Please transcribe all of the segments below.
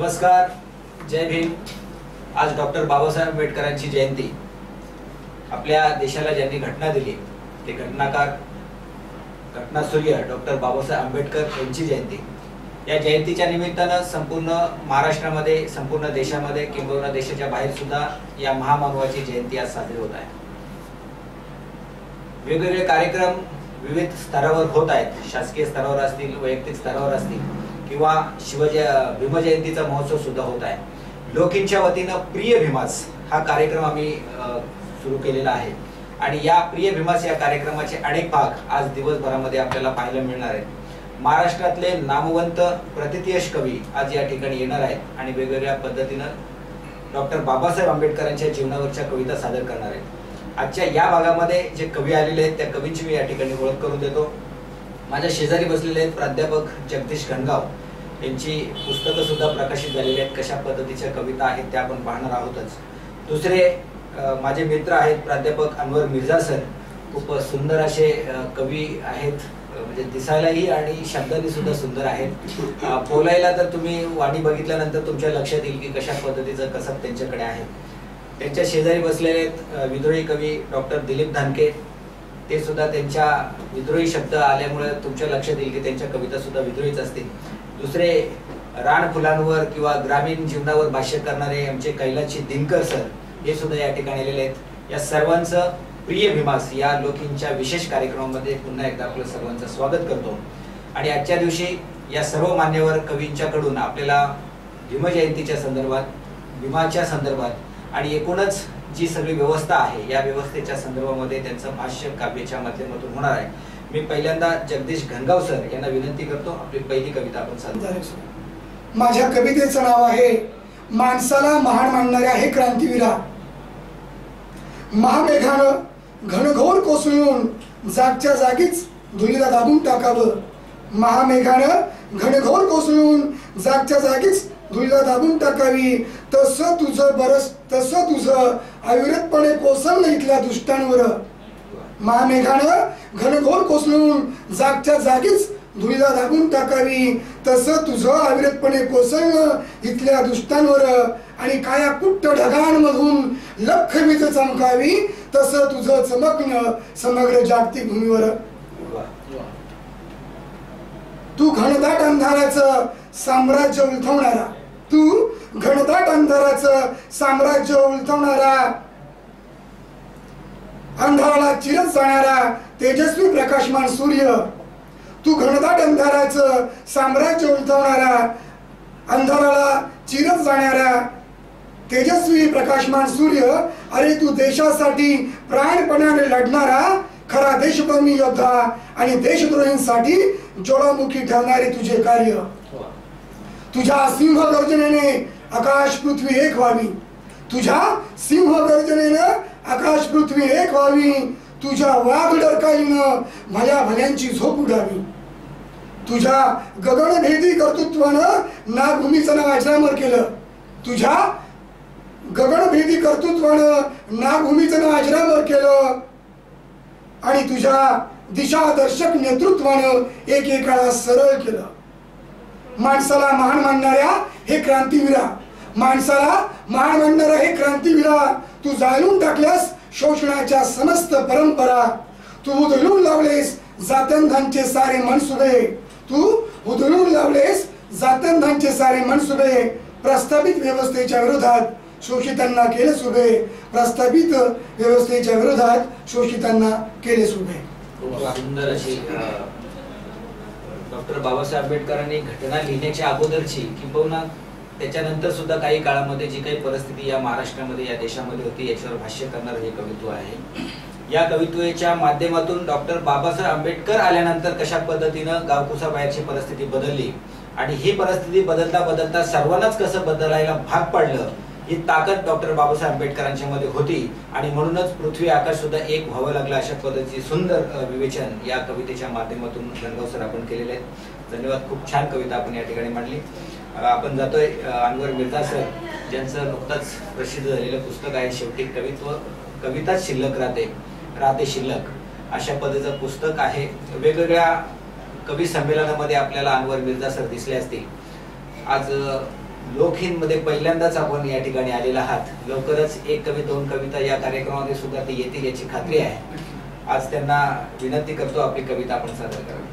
नमस्कार, जय भीम। आज डॉक्टर बाबासाहेब आंबेडकरांची जयंती। आपल्या देशाला ज्यांनी घटना दिली ते घटनाकार, घटनासूर्य डॉक्टर बाबासाहेब आंबेडकर यांची जयंती। या जयंतीच्या निमित्तानं संपूर्ण महाराष्ट्रामध्ये, संपूर्ण देशामध्ये किंबहुना देशाच्या बाहेर सुद्धा या महामानवाची जयंती आज साजरी होत आहे। वेगवेगळे कार्यक्रम विविध स्तरावर होत आहेत। शासकीय स्तरावर असतील, वैयक्तिक स्तरावर असतील किंवा भीमजयंतीचा महोत्सव सुद्धा होत आहे। लोकींच्या वतीनं प्रिय भीमास हा कार्यक्रम आम्ही सुरू केलेला आहे आणि या प्रिय भीमास या कार्यक्रमाचे अनेक भाग आज दिवसभरामध्ये आपल्याला पाहायला मिळणार आहेत। महाराष्ट्रातले नामवंत प्रतिथयश कवी आज या ठिकाणी येणार आहेत आणि वेगवेगळ्या पद्धतीनं डॉक्टर बाबासाहेब आंबेडकरांच्या जीवनावरच्या कविता सादर करणार आहेत। आजच्या या भागामध्ये जे कवी आलेले आहेत त्या कवींची मी या ठिकाणी ओळख करून देतो। माझ्या शेजारी बसलेले आहेत प्राध्यापक जगदीश घनगाव यांची पुस्तकं सुद्धा प्रकाशित झालेली आहेत। कशा पद्धतीच्या कविता आहेत त्या आपण पाहणार आहोतच। दुसरे माझे मित्र आहेत प्राध्यापक अनवर मिर्झा सर, खूप सुंदर असे कवी आहेत, म्हणजे दिसायलाही आणि शब्दांनी सुद्धा सुंदर आहेत। बोलायला तर तुम्ही वाणी बघितल्यानंतर तुमच्या लक्षात येईल की कशा पद्धतीचं कसब त्यांच्याकडे आहे। त्यांच्या शेजारी बसलेले आहेत विद्रोही कवी डॉक्टर दिलीप धानके, ते सुद्धा त्यांच्या विद्रोही शब्द आल्यामुळे तुमच्या लक्षात येईल की त्यांच्या कविता सुद्धा विद्रोहीच असतील। दुसरे रान फुलांवर किंवा ग्रामीण जीवनावर भाष्य करणारे आमचे कैलासजी दिनकर सर, हे सुद्धा या ठिकाणी आलेले आहेत। या सर्वांचं प्रिय भीमास या लोकींच्या विशेष कार्यक्रमामध्ये पुन्हा एकदा आपलं सर्वांचं स्वागत करतो। आणि आजच्या दिवशी या सर्व मान्यवर कवींच्याकडून आपल्याला भीमजयंतीच्या संदर्भात, भीमाच्या संदर्भात आणि एकूणच जी सगळी व्यवस्था आहे या व्यवस्थेच्या संदर्भामध्ये त्यांचं भाष्य काव्याच्या माध्यमातून होणार आहे। मी पहिल्यांदा जगदीश घनगाव सर यांना विनंती करतो, आपली पहिली कविता आपण सादर। माझ्या कवितेचं नाव आहे माणसाला महान मानणाऱ्या हे क्रांतीवीरा। महामेघानं घनघोर कोसळून जागच्या जागीच धुळीला दाबून टाकावं। महामेघानं घनघोर कोसळून जागच्या जागीच धुळीला दाबून टाकावी। तसं तुझं अविरतपणे कोसळलं इथल्या दुष्टांवर। महामेघानं घनघोर कोसळून जागच्या जागीच धुळीला दाबून टाकावी। तसं तुझं अविरतपणे कोसळलं इथल्या दुष्टांवर आणि काया कुट्ट ढगांमधून लख वीज चमकावी। तसं तुझं चमकणं समग्र जागतिक भूमीवर। तू घनदाट अंधाराचं साम्राज्य उलथवणारा, तू घनदाट अंधाराचं साम्राज्य उलथवणारा, अंधाराला चिरत जाणारा तेजस्वी प्रकाशमान सूर्य। तू घनदाट अंधाराचं साम्राज्य उलथवणारा, अंधाराला चिरत जाणारा तेजस्वी प्रकाशमान सूर्य। अरे तू देशासाठी प्राणपणाने लढणारा खरा देशप्रेमी योद्धा आणि देशद्रोहींसाठी ज्वालामुखी ठरणारे तुझे कार्य। तुझ्या सिंह गर्जनेने आकाश पृथ्वी एक व्हावी, तुझ्या सिंह गर्जनेने आकाश पृथ्वी एक व्हावी। तुझ्या वाघ डरकाळीनं भल्या भल्यांची झोप उडावी। तुझ्या गगनभेदी कर्तृत्वानं नागभूमीचं नाव अजरामर केलं। तुझ्या गगनभेदी कर्तृत्वानं नागभूमीचं नाव अजरामर केलं आणि तुझ्या दिशादर्शक नेतृत्वानं एकेकाला सरळ केलं। माणसाला महान मानणाऱ्या हे क्रांतीवीरा, माणसाला महान मानणारा हे क्रांतीवीरा। तू जाळून टाकल्यास शोषणाच्या समस्त परंपरा। तू उधळून लावलेस जात्यांधांचे सारे मनसुबे, तू उधळून लावलेस जात्यांधांचे सारे मनसुबे। प्रस्थापित व्यवस्थेच्या विरोधात शोषितांना केले सुभे, प्रस्थापित व्यवस्थेच्या विरोधात शोषितांना केले सुभे। सुंदर अशी डॉक्टर बाबासाहेब आंबेडकरांनी घटना लिहिण्याच्या अगोदरची किंबहुना त्याच्यानंतर सुद्धा काही काळामध्ये जी काही परिस्थिती या महाराष्ट्रामध्ये, या देशामध्ये होती याच्यावर भाष्य करणारं हे कवित्व आहे। या कवित्वाच्या माध्यमातून डॉक्टर बाबासाहेब आंबेडकर आल्यानंतर कशा पद्धतीनं गावकुसाबाहेरची परिस्थिती बदलली आणि ही परिस्थिती बदलता बदलता सर्वांनाच कसं बदलायला भाग पडलं, ही ताकद डॉक्टर बाबासाहेब आंबेडकरांच्या मध्ये होती आणि म्हणूनच पृथ्वी आकाश सुद्धा एक व्हावं लागलं। अशा पद्धतीचे सुंदर विवेचन या कवितेच्या माध्यमातून घनगाव सर आपण केलेले आहेत। धन्यवाद, खूप छान कविता आपण या ठिकाणी मांडली। आपण जातोय अनवर मिर्झा सर, ज्यांचं नुकतंच प्रसिद्ध झालेलं पुस्तक आहे शेवटी कवित्व कविताच शिल्लक राहते शिल्लक, अशा पद्धतीचं पुस्तक आहे। वेगवेगळ्या कवी संमेलनामध्ये आपल्याला अनवर मिर्झा सर दिसले असतील। आज लोकहितमध्ये पहिल्यांदाच आपण या ठिकाणी आलेला आहात. लवकरच एक कवी दोन कविता या कार्यक्रमामध्ये सुद्धा ते येतील याची खात्री आहे. आज त्यांना विनंती करतो आपली कविता आपण सादर करावी.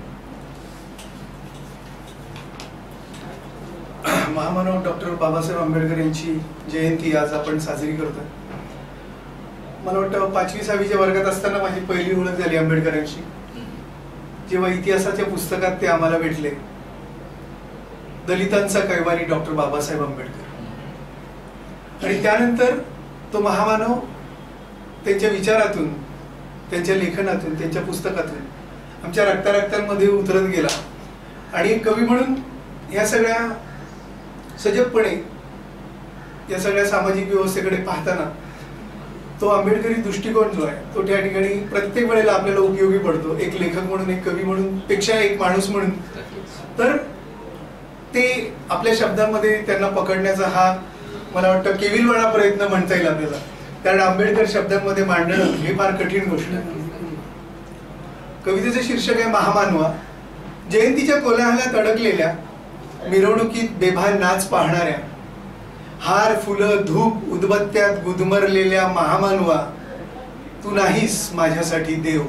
महामानव डॉक्टर बाबासाहेब आंबेडकर यांची जयंती आज आपण साजरी करतोय. मला वाटतं 5वी-6वीच्या वर्गात असताना माझी पहिली ओळख झाली आंबेडकरांशी, जेव्हा इतिहासाच्या पुस्तकात ते आम्हाला भेटले. दलितांचा कैवारी डॉक्टर बाबासाहेब आंबेडकर. आणि त्यानंतर तो महामानव त्यांच्या विचारातून, त्यांच्या लेखनातून, त्यांच्या पुस्तकातून आमच्या रक्तारक्तांमध्ये उतरत गेला. आणि कवी म्हणून या सगळ्या सजगपणे या सगळ्या सामाजिक व्यवस्थेकडे पाहताना तो आंबेडकरी दृष्टिकोन जो आहे तो त्या ठिकाणी प्रत्येक वेळेला आपल्याला उपयोगी पडतो. एक लेखक म्हणून, एक कवी म्हणून, पेक्षा एक माणूस म्हणून. तर ते आपल्या शब्दांमध्ये त्यांना पकडण्याचा हा मला वाटतं केविलवाणा प्रयत्न म्हणता येईल आपल्याला. कारण आंबेडकर शब्दांमध्ये मांडणं हे फार कठीण गोष्ट आहे. कवितेचं शीर्षक आहे महामानवा. जयंतीच्या कोलाहलात अडकलेल्या, मिरवणुकीत बेभान नाच पाहणाऱ्या, हार फुलं धूप उदबत्त्यात गुदमरलेल्या महामानवा, तू नाहीस माझ्यासाठी देव.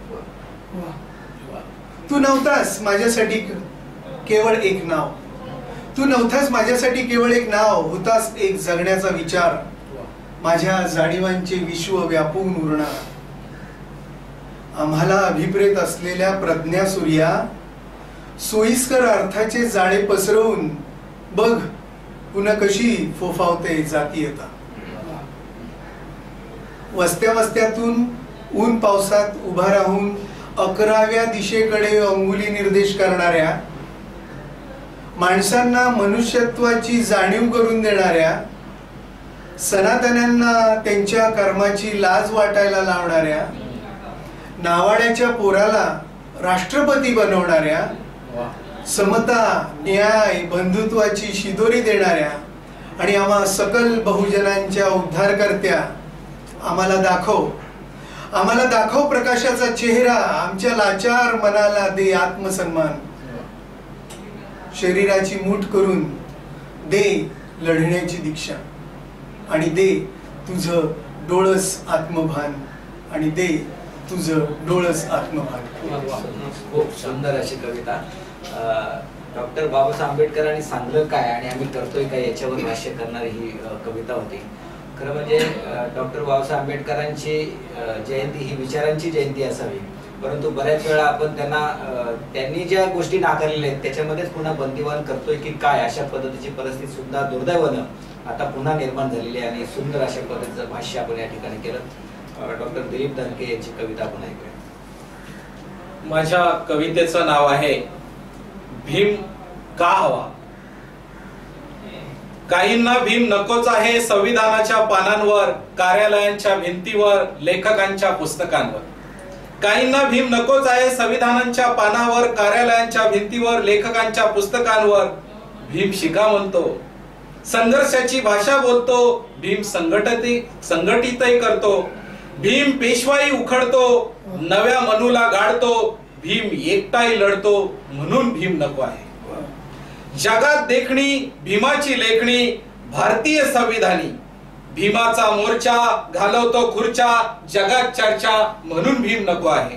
तू नव्हतास माझ्यासाठी केवळ एक नाव. तू नव्हतास माझ्यासाठी केवळ एक नाव, होतास एक जगण्याचा विचार, माझ्या जाणीवांचे विश्व व्यापून उरणार. आम्हाला अभिप्रेत असलेल्या प्रज्ञा सूर्या, सोयीस्कर अर्थाचे जाळे पसरवून बघ पुन्हा कशी फोफावते जातीयता. वस्त्या वस्त्यातून ऊन पावसात उभा राहून 11व्या दिशेकडे अंगुली निर्देश करणाऱ्या, माणसांना मनुष्यत्वाची जाणीव करून देणाऱ्या, सनातन्यांना त्यांच्या कर्माची लाज वाटायला लावणाऱ्या, नावाड्याच्या पोराला राष्ट्रपती बनवणाऱ्या, समता न्याय बंधुत्वाची शिदोरी देणाऱ्या आणि आम्हा सकल बहुजनांच्या उद्धारकर्त्या, आम्हाला दाखव प्रकाशाचा चेहरा, आमच्या लाचार मनाला दे आत्मसन्मान. शरीराची मूठ करून दे लढण्याची दीक्षा, आणि दे तुझं डोळस आत्मभान, आणि दे तुझं डोळस आत्मभान. खूप सुंदर अशी कविता. डॉक्टर बाबासाहेब आंबेडकरांनी सांगलं काय आणि आम्ही करतोय काय याच्यावर भाष्य करणारी ही कविता होती. खरं म्हणजे डॉक्टर बाबासाहेब आंबेडकरांची जयंती ही विचारांची जयंती असावी, परंतु बऱ्याच वेळा आपण त्यांनी ज्या गोष्टी नाकारलेल्या आहेत त्याच्यामध्येच पुन्हा बंदिवान करतोय की काय, अशा पद्धतीची परिस्थिती सुद्धा दुर्दैवानं आता पुन्हा निर्माण झालेली आहे. आणि सुंदर अशा पद्धतीचं भाष्य आपण या ठिकाणी केलं. डॉक्टर दिलीप धनके यांची कविता आपण ऐकूया. माझ्या कवितेचं नाव आहे भीम का हवा. काहींना भीम नकोच आहे संविधानाच्या पानांवर, कार्यालयांच्या भिंतीवर, लेखकांच्या पुस्तकांवर. काहींना भीम नकोच आहे संविधानाच्या पानावर, कार्यालयांच्या भिंतीवर, लेखकांच्या पुस्तकांवर. भीम शिका म्हणतो, संघर्षाची भाषा बोलतो, भीम संघटितही करतो. भीम पेशवाई उखडतो, नव्या मनूला गाडतो. भीम एकटाही लढतो, म्हणून भीम नको आहे. जगात देखणी भीमाची लेखणी, भारतीय संविधानी. भीमाचा मोर्चा घालवतो खुर्च्या, जगात चर्चा, म्हणून भीम नको आहे.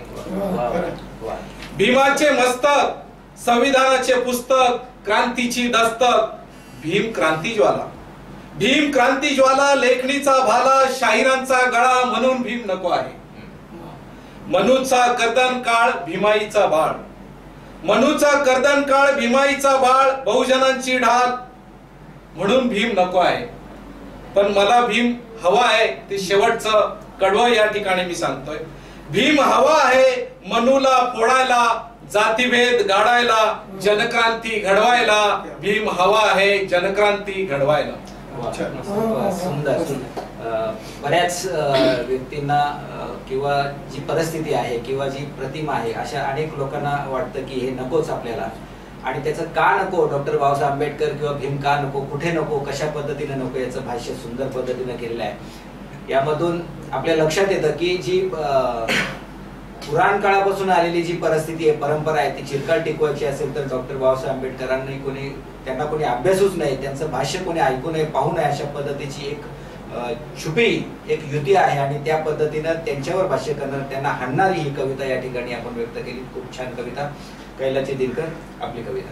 भीमाचे मस्तक, संविधानाचे पुस्तक, क्रांतीची दस्तक. भीम क्रांतीज्वाला. भीम क्रांतीज्वाला, लेखणीचा भाला, शाहिरांचा गळा, म्हणून भीम नको आहे. मनूचा कर्दन काळ भीमाईचा बाळ. मनूचा कर्दन काळ भीमाईचा बाळ, बहुजनांची ढाल, म्हणून भीम नको आहे. पण मला भीम हवा आहे, ते शेवटचं कडवं या ठिकाणी मी सांगतोय. भीम हवा आहे मनूला फोडायला, जातीभेद गाडायला, जनक्रांती घडवायला. भीम हवा आहे जनक्रांती घडवायला. सुंदर. बऱ्याच व्यक्तींना किंवा जी परिस्थिती आहे किंवा जी प्रतिमा आहे अशा अनेक लोकांना वाटतं की हे नकोच आपल्याला, आणि त्याचं का नको, डॉक्टर बाबासाहेब आंबेडकर किंवा भीम का नको, कुठे नको, कशा पद्धतीने नको, याचं भाष्य सुंदर पद्धतीने केलेलं आहे. यामधून आपल्या लक्षात येतं की जी पुराण काळापासून आलेली जी परिस्थिती आहे, परंपरा आहे, ती चिरकाल टिकवायची असेल तर डॉक्टर बाबासाहेब आंबेडकरांनी त्यांना कोणी अभ्यासूच नाही, त्यांचं भाष्य कोणी ऐकू नये, पाहू नये, अशा पद्धतीची एक छुपी एक युती आहे आणि त्या पद्धतीनं त्यांच्यावर भाष्य करणार, त्यांना हाणणारी ही कविता या ठिकाणी आपण व्यक्त केली. खूप छान कविता. कैलाची दिनकर, आपली कविता.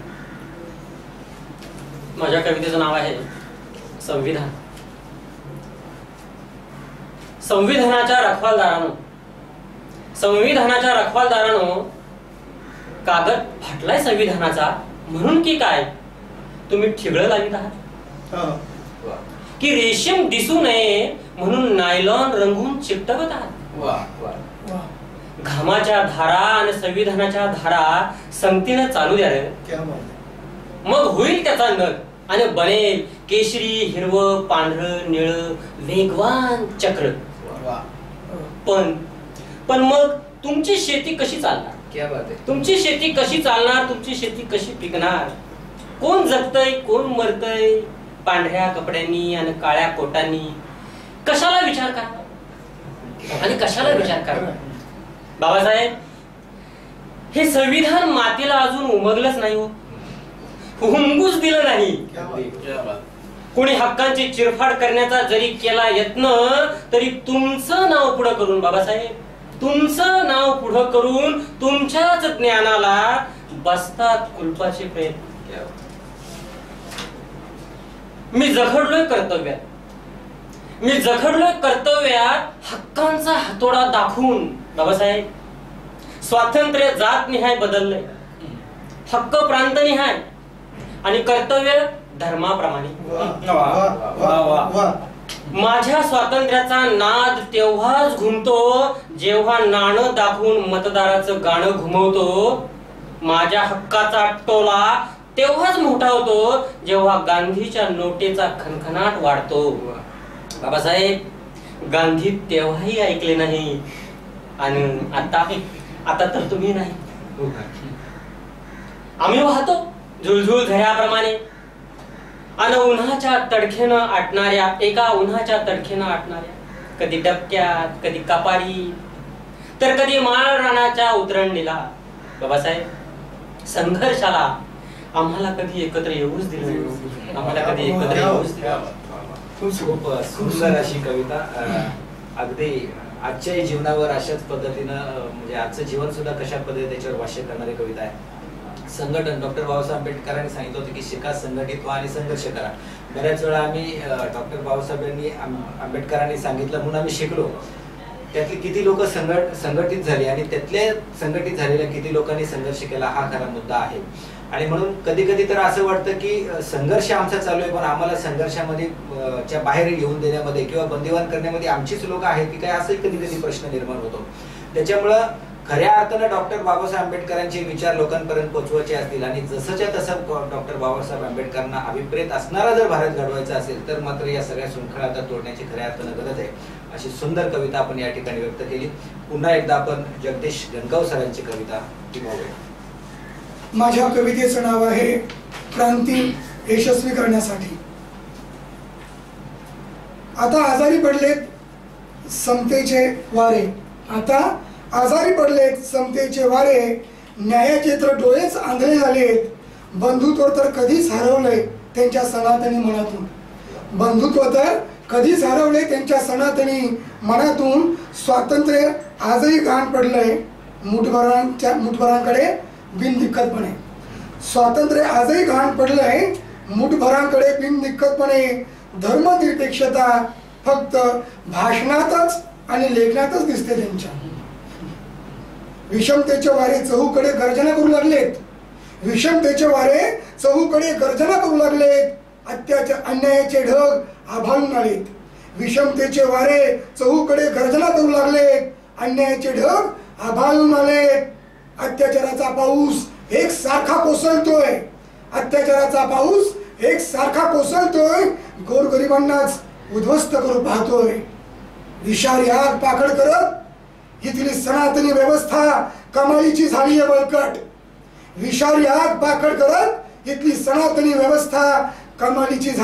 माझ्या कवितेचं नाव आहे संविधान. संविधानाच्या रखवालदारानो, कागद फाटलाय संविधानाचा म्हणून की काय तुम्ही ठिगळं लावित आहात, की रेशीम दिसू नये म्हणून नायलॉन रंगून चिकटवत आहात. घामाच्या धारा आणि संविधानाच्या धारा संगतीनं चालू द्या रे, मग होईल त्याचा नग आणि बनेल केशरी, हिरवं, पांढरं, निळं वेगवान चक्र. पण मग तुमची शेती कशी चालणार? क्या बात आहे. तुमची शेती कशी चालणार? तुमची शेती कशी पिकणार? कोण जगतय, कोण मरतय पांढऱ्या कपड्यांनी आणि काळ्या कोटांनी? कशाला विचार करा आणि कशाला विचार करा? बाबासाहेब, हे संविधान मातीला अजून उमगलंच नाही हो, हुंगूच दिलं नाही. कोणी हक्कांची चिरफाड करण्याचा जरी केला यत्न तरी तुमचं नाव पुढं करून, बाबासाहेब तुमचं नाव पुढं करून तुमच्याच ज्ञानाला बसतात कुलपाचे प्रयत्न. मी जखडलोय कर्तव्यात हक्कांचा हातोडा दाखवून. बाबासाहेब, स्वातंत्र्य जात निहाय बदललंय, हक्क प्रांत निहाय आणि कर्तव्य धर्माप्रमाणे. माझ्या स्वातंत्र्याचा नाद तेव्हाच घुमतो जेव्हा नाणं दाखवून मतदाराचं गाणं घुमवतो. माझ्या हक्काचा टोला तेव्हाच मोठा होतो जेव्हा गांधीच्या नोटेचा खणखणाट वाढतो. बाबासाहेब, गांधी तेव्हाही ऐकले नाही आणि आता तर तुम्ही नाही. आम्ही वाहतो झुळझुळ झऱ्याप्रमाणे आणि उन्हाच्या तडखेनं आटणाऱ्या कधी डबक्यात, कधी कपारी, तर कधी माळ रानाच्या उतरणीला. बाबासाहेब, संघर्षाला आम्हाला कधी एकत्र येऊच दिलं नाही. खूप सुंदर अशी कविता. अगदी आजच्याही जीवनावर अशाच पद्धतीनं, म्हणजे आजचं जीवन सुद्धा कशा पद्धतीने त्याच्यावर भाष्य करणारी कविता आहे. संघटन, डॉक्टर बाबासाहेब आंबेडकरांनी सांगितलं होतं की शिका, संघटित व्हा आणि संघर्ष करा. बऱ्याच वेळा आम्ही डॉक्टर बाबासाहेबांनी आंबेडकरांनी सांगितलं म्हणून आम्ही शिकलो. त्यातली किती लोक संघटित झाली आणि त्यातल्या संघटित झालेल्या किती लोकांनी संघर्ष केला हा खरा मुद्दा आहे. आणि म्हणून कधी कधी तर असं वाटतं की संघर्ष आमचा चालू आहे, पण आम्हाला संघर्षामध्ये च्या बाहेर येऊन देण्यामध्ये किंवा बंदिवान करण्यामध्ये आमचीच लोक आहेत की काय, असंही कधी कधी प्रश्न निर्माण होतो. त्याच्यामुळं खऱ्या अर्थानं डॉक्टर बाबासाहेब आंबेडकरांचे विचार लोकांपर्यंत पोहोचवायचे असतील आणि जसंच्या तसं डॉक्टर बाबासाहेब आंबेडकरांना अभिप्रेत असणारा जर भारत घडवायचा असेल तर मात्र या सगळ्या शृंखला आता तोडण्याची खऱ्या अर्थानं गरज आहे. अशी सुंदर कविता आपण या ठिकाणी व्यक्त केली. पुन्हा एकदा आपण जगदीश गणगाव सरांची कविता ती पाहूया. माझ्या कवितेचं नाव आहे क्रांती यशस्वी करण्यासाठी. आता आजारी पडलेत समतेचे वारे, समतेचे वारे, न्यायाचे तर डोळेच आंधळे झालेत. बंधुत्व तर कधीच हरवलंय त्यांच्या सनातनी मनातून. स्वातंत्र्य आजही घाण पडलंय मुठभरांकडे बिनदिक्कतपणे. धर्मनिरपेक्षता फक्त भाषणातच आणि लेखनातच दिसते त्यांच्या. विषमतेचे वारे चहूकडे गर्जना करू लागलेत. अन्यायाचे ढग आभाळून आलेत. विषमतेचे वारे चहूकडे गर्जना करू लागलेत. अन्यायाचे ढग आभाळून आलेत. अत्याचाराचा पाऊस एकसारखा कोसळतोय. गोरगरिबांनाच उद्ध्वस्त करू पाहतोय. विषारी आग पाकड करत इथली सनातनी व्यवस्था कमालीची झाली आहे बळकट.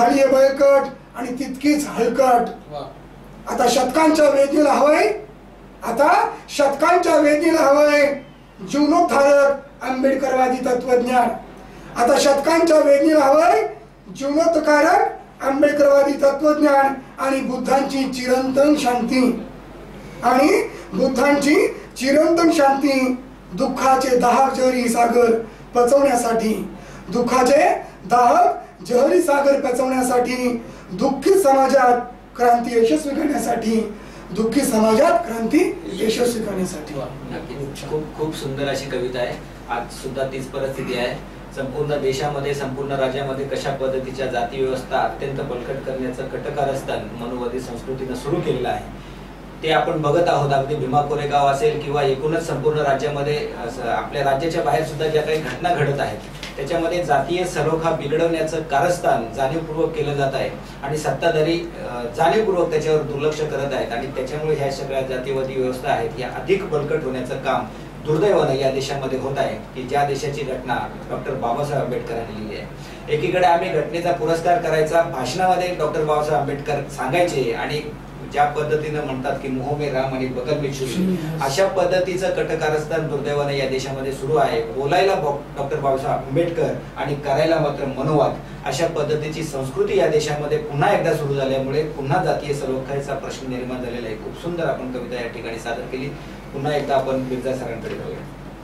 आणि तितकीच हलकट. आता शतकांच्या वेदीला हवंय आता शतकांच्या वेदीला हवंय जीवनोद्धारक आंबेडकरवादी तत्वज्ञान. आता शतकांच्या वेदीला हवंय जीवनोत्कारक आंबेडकरवादी तत्वज्ञान आणि बुद्धांची चिरंतन शांती. आणि बुद्धांची चिरंतन शांती दुःखाचे दाहक जहरी सागर पचवण्यासाठी, दुःखाचे दाहक जहरी सागर पचवण्यासाठी, दुःखी समाजात क्रांती यशस्वी करण्यासाठी, दुःखी समाजात क्रांती यशस्वी करण्यासाठी. नक्कीच खूप खूप सुंदर अशी कविता आहे. आज सुद्धा तीच परिस्थिती आहे. संपूर्ण देशामध्ये, संपूर्ण राज्यामध्ये कशा पद्धतीच्या जाती व्यवस्था अत्यंत बळकट करण्याचं कटकारस्थान मनुवादी संस्कृतीनं सुरू केलेलं आहे ते आपण बघत आहोत. अगदी भीमा कोरेगाव असेल किंवा एकूणच संपूर्ण राज्यामध्ये आपल्या राज्याच्या बाहेर सुद्धा ज्या काही घटना घडत आहेत त्याच्यामध्ये जातीय सलोखा बिघडवण्याचं कारस्थान जाणीवपूर्वक केलं जात आहे आणि सत्ताधारी जाणीवपूर्वक त्याच्यावर दुर्लक्ष करत आहेत आणि त्याच्यामुळे ह्या सगळ्या जातीवादी व्यवस्था आहेत या अधिक बळकट होण्याचं काम दुर्दैवानं या देशामध्ये होत आहे की ज्या देशाची घटना डॉक्टर बाबासाहेब आंबेडकरांनी लिहिली आहे. एकीकडे आम्ही घटनेचा पुरस्कार करायचा, भाषणामध्ये डॉक्टर बाबासाहेब आंबेडकर सांगायचे आणि ज्या पद्धतीनं म्हणतात की मोह में राम आणि बगल में शून्य, अशा पद्धतीचं कटकारस्थान दुर्दैवानं या देशामध्ये सुरू आहे. बोलायला डॉक्टर बाबासाहेब आंबेडकर आणि करायला मात्र मनोवाद, अशा पद्धतीची संस्कृती या देशामध्ये पुन्हा एकदा सुरू झाल्यामुळे पुन्हा जातीय सलोख्याचा प्रश्न निर्माण झालेला आहे. खूप सुंदर आपण कविता या ठिकाणी सादर केली. पुन्हा एकदा आपण बिरजा सरांकडे जाऊया.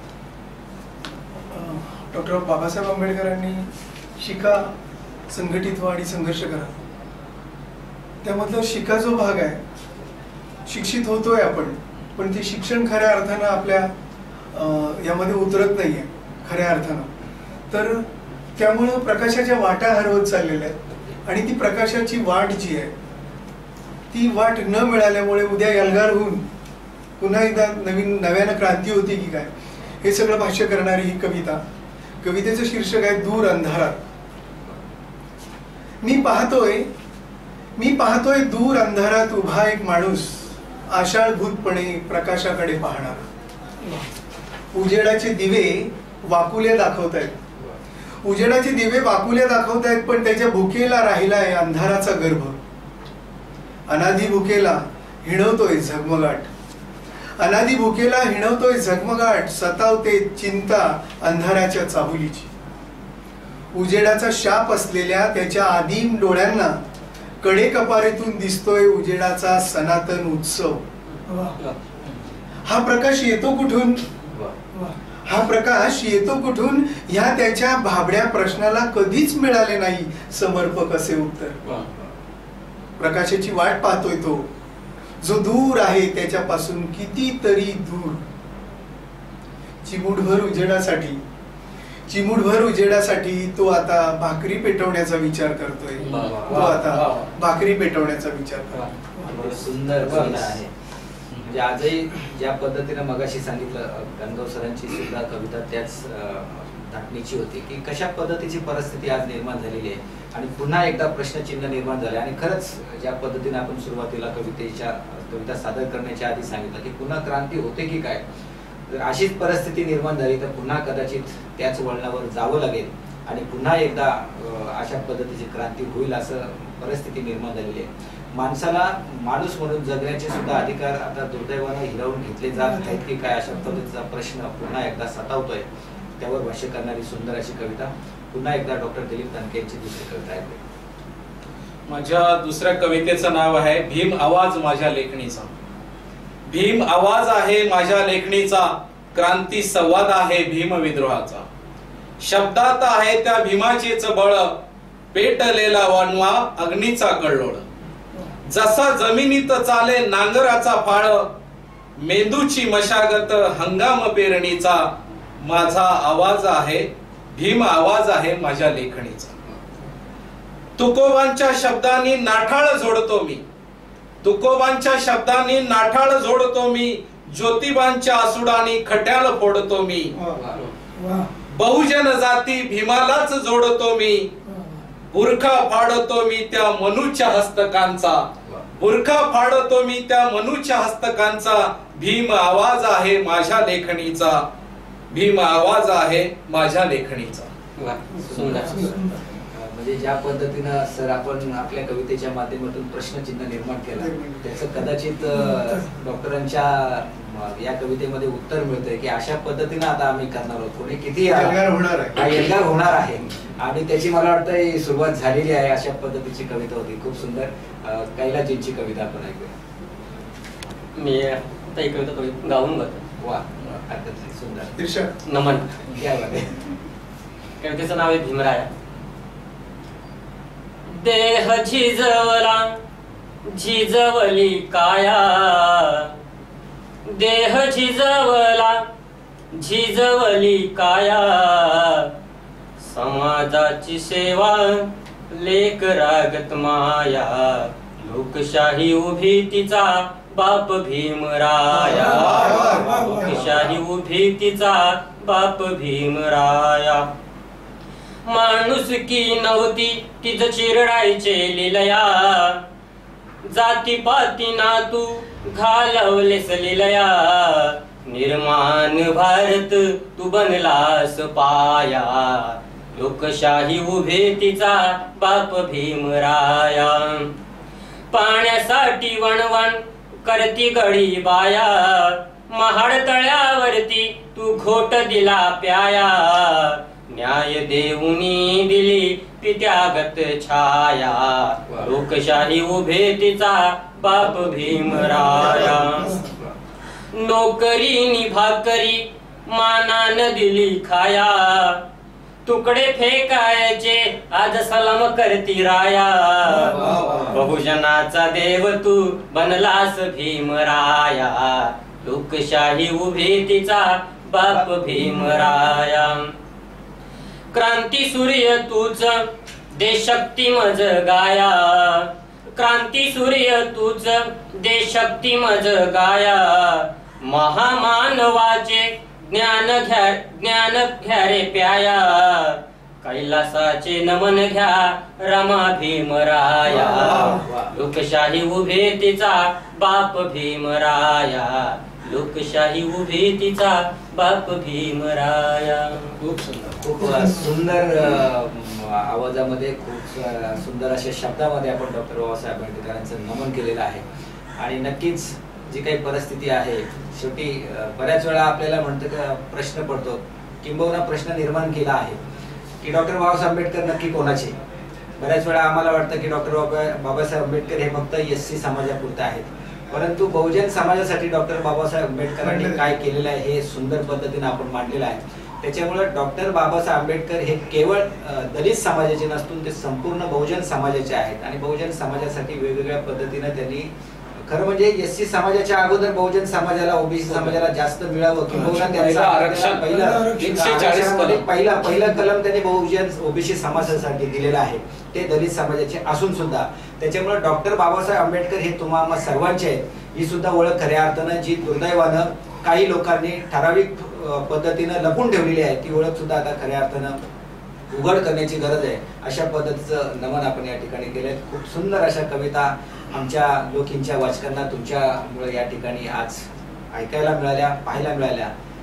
डॉक्टर बाबासाहेब आंबेडकरांनी शिका, संघटित व्हा आणि संघर्ष करा, त्यामधला शिका जो भाग आहे, शिक्षित होतोय आपण, पण ते शिक्षण खऱ्या अर्थानं आपल्या यामध्ये उतरत नाहीये खऱ्या अर्थानं. तर त्यामुळं प्रकाशाच्या वाटा हरवत चाललेल्या आहेत आणि ती प्रकाशाची वाट जी आहे ती वाट न मिळाल्यामुळे उद्या एल्गार होऊन पुन्हा एकदा नव्यानं क्रांती होती की काय, हे सगळं भाष्य करणारी ही कविता. कवितेचं शीर्षक आहे दूर अंधारात. मी पाहतोय दूर अंधारात उभा एक माणूस, आशाळभूतपणे प्रकाशाकडे पाहणार. उजेडाचे दिवे वाकुले दाखवतायत, उजेडाचे दिवे वाकुले दाखवतायत, पण त्याच्या भुकेला राहिलाय अंधाराचा गर्भ. अनादी भुकेला हिणवतोय झगमगाट, अनादी भुकेला हिणवतोय झगमगाट, सतावते चिंता अंधाराच्या चाहुलीची. उजेडाचा शाप असलेल्या त्याच्या आदिम डोळ्यांना कडे कपारीतून दिसतोय उजेडाचा सनातन उत्सव. हा प्रकाश येतो कुठून, हा प्रकाश येतो कुठून, ह्या त्याच्या भाबड्या प्रश्नाला कधीच मिळाले नाही समर्पक असे उत्तर. प्रकाशाची वाट पाहतोय तो, जो दूर आहे त्याच्यापासून कितीतरी दूर. चिमूटभर उजेडासाठी तो आता भाकरी पेटवण्याचा विचार करतोय. तो आता भाकरी पेटवण्याचा विचार करतोय. सुंदर आहे. म्हणजे आजही ज्या पद्धतीनं मगाशी सांगितलं गणगव सरांची सुद्धा कविता त्याच धाटणीची होती की कशा पद्धतीची परिस्थिती आज निर्माण झालेली आहे आणि पुन्हा एकदा प्रश्नचिन्ह निर्माण झाले. आणि खरंच ज्या पद्धतीने आपण सुरुवातीला कविता सादर करण्याच्या आधी सांगितलं की पुन्हा क्रांती होते की काय, जर अशीच परिस्थिती निर्माण झाली तर पुन्हा कदाचित त्याच वळणावर जावं लागेल आणि पुन्हा एकदा अशा पद्धतीची क्रांती होईल असं परिस्थिती निर्माण झालेली आहे. माणसाला माणूस म्हणून जगण्याचे सुद्धा अधिकार आता दुर्दैवानं हिरावून घेतले जात आहेत की काय, अशा पद्धतीचा प्रश्न पुन्हा एकदा सतावतोय. त्यावर भाष्य करणारी सुंदर अशी कविता. पुन्हा एकदा डॉक्टर दिलीप तानके यांची दुसरी कविता आहे. माझ्या दुसऱ्या कवितेचं नाव आहे भीम आवाज माझ्या लेखणीचा. भीम आवाज आहे माझ्या लेखणीचा, क्रांती संवाद आहे भीम विद्रोहाचा. शब्दात आहे त्या भीमाचेच बळ, पेटलेला वणवा अग्नीचा कल्लोळ. जसा जमिनीत चाले नांगराचा फाळ, मेंदूची मशागत हंगाम पेरणीचा. माझा आवाज आहे भीम आवाज आहे माझ्या लेखणीचा. तुकोबांच्या शब्दांनी नाठाळ जोडतो मी, तुकोबांच्या शब्दांनी नाठाळ जोडतो मी. ज्योतिबांच्या आसुडांनी खट्याळ फोडतो मी. बहुजन जाती भीमालाच जोडतो मी. बुरखा फाडतो मी त्या मनूच्या हस्तकांचा, बुरखा फाडतो मी त्या मनूच्या हस्तकांचा. भीम आवाज आहे माझ्या लेखणीचा, भीम आवाज आहे माझ्या लेखणीचा. म्हणजे ज्या पद्धतीनं सर आपण आपल्या कवितेच्या माध्यमातून प्रश्नचिन्ह निर्माण केलं त्याचं कदाचित डॉक्टरांच्या या कवितेमध्ये उत्तर मिळतंय की अशा पद्धतीनं आता आम्ही करणार आहोत. कोणी किती एल्गार होणार आहे आणि त्याची मला वाटतं सुरुवात झालेली आहे. अशा पद्धतीची कविता होती, खूप सुंदर. कैलासजींची कविता आपण ऐकूया. मी आता एक कविता गाऊन गातो. वा, हरकत नाही, सुंदर. नमन. काय बात आहे. कवितेचं नाव आहे भीमराया. देह झिजवला झिजवली काया, देह झिजवला झिजवली काया, समाजाची सेवा लेक रागत माया, लोकशाही उभी तिचा बाप भीमराया, लोकशाही उभी तिचा बाप भीमराया. माणुसकी नव्हती तिच चिरडायचे लिलया, जातीपातीना तू घालवलेस लिलया, निर्माण भारत तू बनलास पाया, लोकशाही उभे तिचा बाप भीमराया. पाण्यासाठी वणवण करती गडी बाया, महाड तळ्यावरती तू घोट दिला प्याया, न्याय देऊनी दिली पित्यागत छाया, लोकशाही उभे तिचा बाप भीमराया. नोकरीनी भाकरी मानान दिली खाया, तुकडे फेकायचे आज सलाम करती राया, बहुजनाचा देव तू बनलास भीमराया, लोकशाही उभी तिचा बाप भीमराया. क्रांती सूर्य तूच देशशक्ती मज गाया, क्रांती सूर्य तूच देशशक्ती मज गाया, महामानवाचे ज्ञान घ्या रे प्याया, कैलासाचे नमन घ्या रमा भीमराया, लोकशाही उभे तिचा बाप भीमराया, लोकशाही उभी तिचा बाप भीमराया. खूप सुंदर, खूप सुंदर आवाजामध्ये, खूप सुंदर अशा शब्दामध्ये आपण डॉक्टर बाबासाहेब आंबेडकरांचं नमन केलेलं आहे. आणि नक्कीच जी काही परिस्थिती आहे, शेवटी बऱ्याच वेळा आपल्याला म्हणतो की प्रश्न पडतो, किंबहुना प्रश्न निर्माण केला आहे की डॉक्टर बाबासाहेब आंबेडकर नक्की कोणाचे. बऱ्याच वेळा आम्हाला वाटतं की डॉक्टर बाबासाहेब आंबेडकर हे फक्त SC समाजापुरते आहेत, परंतु बहुजन समाजासाठी डॉक्टर बाबासाहेब आंबेडकरांनी काय केलेलं आहे हे सुंदर पद्धतीने आपण मांडलेलं आहे. त्याच्यामुळे डॉक्टर बाबासाहेब आंबेडकर हे केवळ दलित समाजाचे नसून ते संपूर्ण बहुजन समाजाचे आहेत. आणि बहुजन समाजासाठी वेगवेगळ्या पद्धतीने त्यांनी, खरं म्हणजे SC समाजाच्या अगोदर बहुजन समाजाला, OBC समाजाला जास्त मिळावं किंवा पहिला कलम त्यांनी बहुजन OBC समाजासाठी दिलेला आहे, ते दलित समाजाचे असून सुद्धा. त्याच्यामुळे डॉक्टर बाबासाहेब आंबेडकर हे तुम्हा सर्वांचे आहेत. ही सुद्धा ओळख खऱ्या अर्थानं जी दुर्दैवानं काही लोकांनी ठराविक पद्धतीनं लपून ठेवलेली आहे, ती ओळख सुद्धा आता खऱ्या अर्थानं उघड करण्याची गरज आहे. अशा पद्धतीचं नमन आपण या ठिकाणी केलंय. खूप सुंदर अशा कविता आमच्या लोकींच्या वाचकांना तुमच्यामुळे या ठिकाणी आज ऐकायला मिळाल्या, पाहायला मिळाल्या.